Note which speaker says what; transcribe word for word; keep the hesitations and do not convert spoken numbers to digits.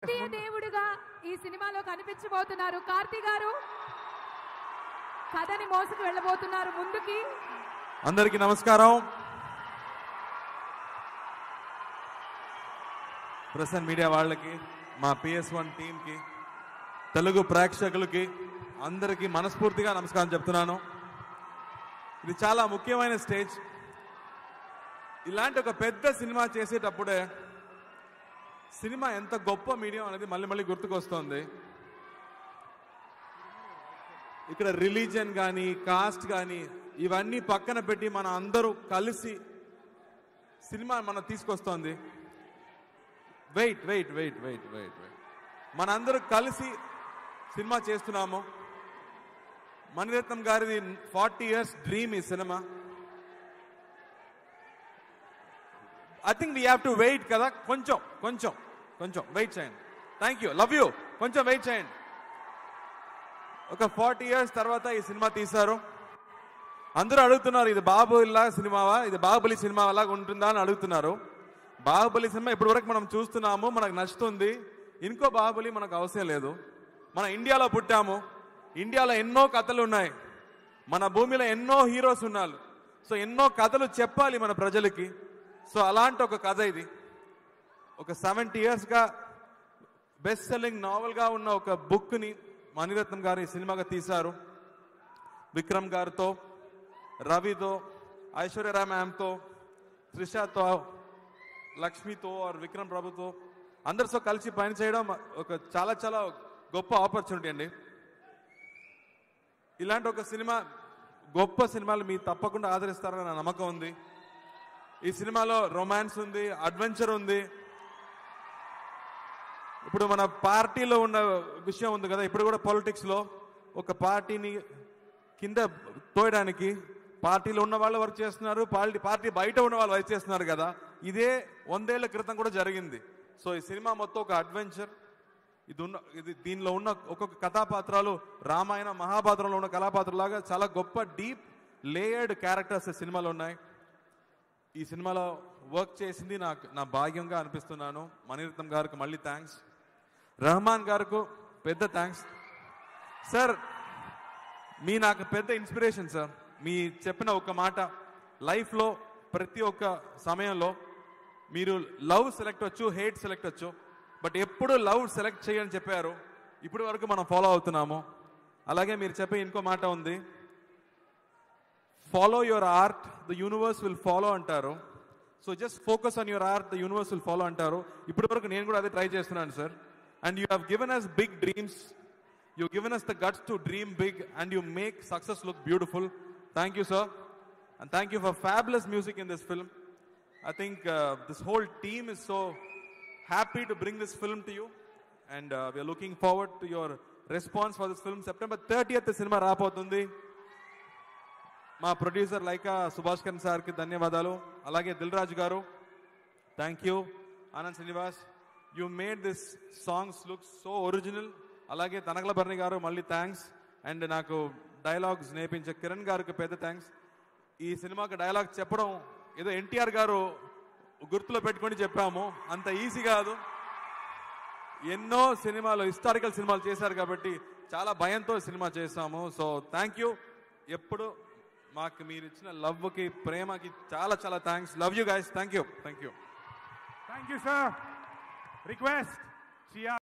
Speaker 1: దేవుడుగా ఈ సినిమాలో కనిపించబోతున్నారు కార్తీ గారు. కథని మోసుకు వెళ్ళబోతున్నారు ముందుకి.
Speaker 2: అందరికీ నమస్కారం. ప్రెస్ అండ్ మీడియా వాళ్ళకి, మా పిఎస్ వన్ టీంకి, తెలుగు ప్రేక్షకులకి అందరికీ మనస్ఫూర్తిగా నమస్కారం చెప్తున్నాను. ఇది చాలా ముఖ్యమైన స్టేజ్. ఇలాంటి ఒక పెద్ద సినిమా చేసేటప్పుడే సినిమా ఎంత గొప్ప మీడియం అనేది మళ్ళీ మళ్ళీ గుర్తుకొస్తుంది. ఇక్కడ రిలీజియన్ కానీ కాస్ట్ కానీ ఇవన్నీ పక్కన పెట్టి మన అందరూ కలిసి సినిమా మనం తీసుకొస్తోంది. Wait wait wait wait wait wait మన అందరూ కలిసి సినిమా చేస్తున్నాము. మణిరత్నం గారిది ఫార్టీ ఇయర్స్ డ్రీమ్ ఈ సినిమా. I think we have to wait కదా, కొంచెం కొంచెం కొంచెం వెయిట్ చేయండి. Thank you, love you. కొంచెం వెయిట్ చేయండి. ఒక ఫార్టీ ఇయర్స్ తర్వాత ఈ సినిమా తీశారు. అందరూ అడుగుతున్నారు, ఇది బాహుబలిలా సినిమావా, ఇది బాహుబలి సినిమా అలాగా ఉంటుందా అని అడుగుతున్నారు. బాహుబలి సినిమా ఇప్పటి వరకు మనం చూస్తున్నాము, మనకు నచ్చుతుంది. ఇంకో బాహుబలి మనకు అవసరం లేదు. మన ఇండియాలో పుట్టాము, ఇండియాలో ఎన్నో కథలు ఉన్నాయి, మన భూమిలో ఎన్నో హీరోస్ ఉన్నారు. సో ఎన్నో కథలు చెప్పాలి మన ప్రజలకి. సో అలాంటి ఒక కథ ఇది. ఒక సెవెంటీ ఇయర్స్గా బెస్ట్ సెల్లింగ్ నావెల్గా ఉన్న ఒక బుక్ని మణిరత్నం గారు ఈ సినిమాగా తీశారు. విక్రమ్ గారితో, రవితో, ఐశ్వర్య మ్యామ్తో, త్రిషాతో, లక్ష్మితో, విక్రమ్ ప్రభుతో అందరితో కలిసి పనిచేయడం ఒక చాలా చాలా గొప్ప ఆపర్చునిటీ అండి. ఇలాంటి ఒక సినిమా, గొప్ప సినిమాలు మీరు తప్పకుండా ఆదరిస్తారని నా నమ్మకం ఉంది. ఈ సినిమాలో రొమాన్స్ ఉంది, అడ్వెంచర్ ఉంది. ఇప్పుడు మన పార్టీలో ఉన్న విషయం ఉంది కదా, ఇప్పుడు కూడా పాలిటిక్స్లో ఒక పార్టీని కింద తోయడానికి పార్టీలో ఉన్న వాళ్ళు వర్క్ చేస్తున్నారు, పార్టీ పార్టీ బయట ఉన్న వాళ్ళు వర్క్ చేస్తున్నారు కదా. ఇదే వందేళ్ల క్రితం కూడా జరిగింది. సో ఈ సినిమా మొత్తం ఒక అడ్వెంచర్. ఇది ఉన్న ఇది దీనిలో ఉన్న ఒక్కొక్క కథాపాత్రాలు రామాయణ మహాభారతంలో ఉన్న కళాపాత్రలాగా చాలా గొప్ప డీప్ లేయర్డ్ క్యారెక్టర్స్ ఈ సినిమాలో ఉన్నాయి. ఈ సినిమాలో వర్క్ చేసింది నాకు నా భాగ్యంగా అనిపిస్తున్నాను. మణిరత్నం గారికి మళ్ళీ థ్యాంక్స్, రెహమాన్ గారికి పెద్ద థ్యాంక్స్. సార్ మీ నాకు పెద్ద ఇన్స్పిరేషన్ సార్. మీ చెప్పిన ఒక మాట, లైఫ్లో ప్రతి ఒక్క సమయంలో మీరు లవ్ సెలెక్ట్ వచ్చు, హేట్ సెలెక్ట్ వచ్చు, బట్ ఎప్పుడు లవ్ సెలెక్ట్ చేయని చెప్పారు. ఇప్పటి వరకు మనం ఫాలో అవుతున్నాము. అలాగే మీరు చెప్పే ఇంకో మాట ఉంది, follow your art, the universe will follow అంటారు. So just focus on your art, the universe will follow అంటారు. ఇప్పటి వరకు నేను కూడా అదే ట్రై చేస్తున్నాను sir. And you have given us big dreams, you given us the guts to dream big and you make success look beautiful. Thank you sir. And thank you for fabulous music in this film. I think uh, this whole team is so happy to bring this film to you, and uh, we are looking forward to your response for this film. September thirtieth cinema రాబోతుంది. మా producer Lyca Subhash Karan సార్కి ధన్యవాదాలు. అలాగే దిల్ రాజు గారు, thank you. Anand Srinivas, you made this songs look so original. అలాగే తనకల భరణి గారు మళ్ళీ thanks. And నాకు dialogues నేర్పించే కిరణ్ గారికి పెద్ద థ్యాంక్స్. ఈ సినిమాకి డైలాగ్ చెప్పడం ఏదో ఎన్టీఆర్ గారు గుర్తులో పెట్టుకొని చెప్పాము, అంత ఈజీ కాదు. ఎన్నో సినిమాలు, హిస్టారికల్ సినిమాలు చేశారు కాబట్టి చాలా భయంతో సినిమా చేశాము. So thank you. ఎప్పుడు మాకు మీరు ఇచ్చిన లవ్కి, ప్రేమకి చాలా చాలా thanks. Love you guys. Thank you. Thank you.
Speaker 3: Thank you sir. Request